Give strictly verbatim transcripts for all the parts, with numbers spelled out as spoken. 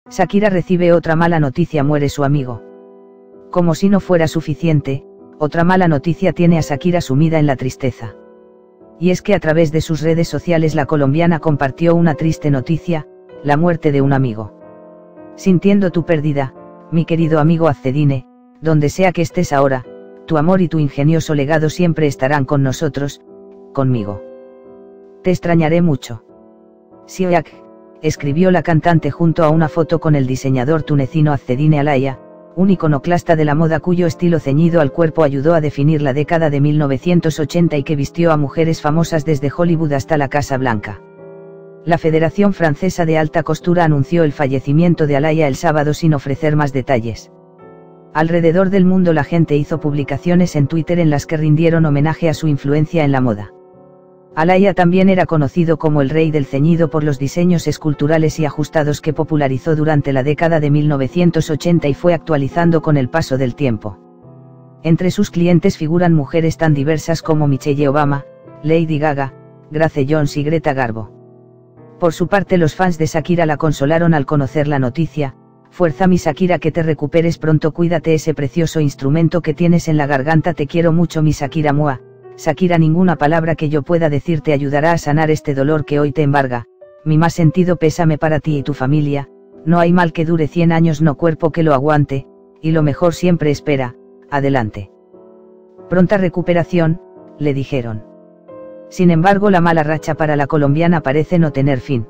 Shakira recibe otra mala noticia, muere su amigo. Como si no fuera suficiente, otra mala noticia tiene a Shakira sumida en la tristeza. Y es que a través de sus redes sociales la colombiana compartió una triste noticia, la muerte de un amigo. Sintiendo tu pérdida, mi querido amigo Azzedine, donde sea que estés ahora, tu amor y tu ingenioso legado siempre estarán con nosotros, conmigo. Te extrañaré mucho. Siak, escribió la cantante junto a una foto con el diseñador tunecino Azzedine Alaia, un iconoclasta de la moda cuyo estilo ceñido al cuerpo ayudó a definir la década de mil novecientos ochenta y que vistió a mujeres famosas desde Hollywood hasta la Casa Blanca. La Federación Francesa de Alta Costura anunció el fallecimiento de Alaia el sábado sin ofrecer más detalles. Alrededor del mundo la gente hizo publicaciones en Twitter en las que rindieron homenaje a su influencia en la moda. Alaia también era conocido como el rey del ceñido por los diseños esculturales y ajustados que popularizó durante la década de mil novecientos ochenta y fue actualizando con el paso del tiempo. Entre sus clientes figuran mujeres tan diversas como Michelle Obama, Lady Gaga, Grace Jones y Greta Garbo. Por su parte, los fans de Shakira la consolaron al conocer la noticia: fuerza mi Shakira, que te recuperes pronto, cuídate ese precioso instrumento que tienes en la garganta, te quiero mucho mi Shakira mua. Shakira, ninguna palabra que yo pueda decirte ayudará a sanar este dolor que hoy te embarga, mi más sentido pésame para ti y tu familia, no hay mal que dure cien años, no cuerpo que lo aguante, y lo mejor siempre espera, adelante. Pronta recuperación, le dijeron. Sin embargo, la mala racha para la colombiana parece no tener fin.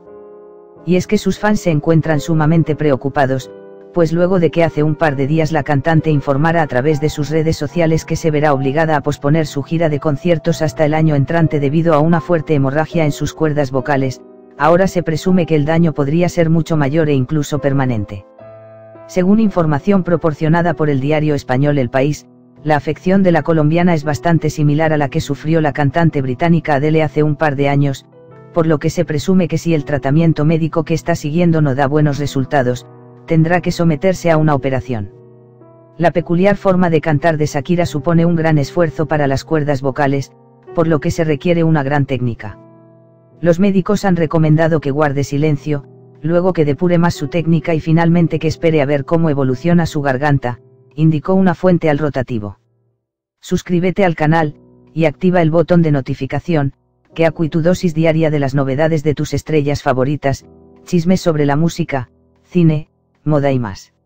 Y es que sus fans se encuentran sumamente preocupados, pues luego de que hace un par de días la cantante informara a través de sus redes sociales que se verá obligada a posponer su gira de conciertos hasta el año entrante debido a una fuerte hemorragia en sus cuerdas vocales, ahora se presume que el daño podría ser mucho mayor e incluso permanente. Según información proporcionada por el diario español El País, la afección de la colombiana es bastante similar a la que sufrió la cantante británica Adele hace un par de años, por lo que se presume que si el tratamiento médico que está siguiendo no da buenos resultados, tendrá que someterse a una operación. La peculiar forma de cantar de Shakira supone un gran esfuerzo para las cuerdas vocales, por lo que se requiere una gran técnica. Los médicos han recomendado que guarde silencio, luego que depure más su técnica y finalmente que espere a ver cómo evoluciona su garganta, indicó una fuente al Rotativo. Suscríbete al canal, y activa el botón de notificación, que acuí tu dosis diaria de las novedades de tus estrellas favoritas, chismes sobre la música, cine, moda y más.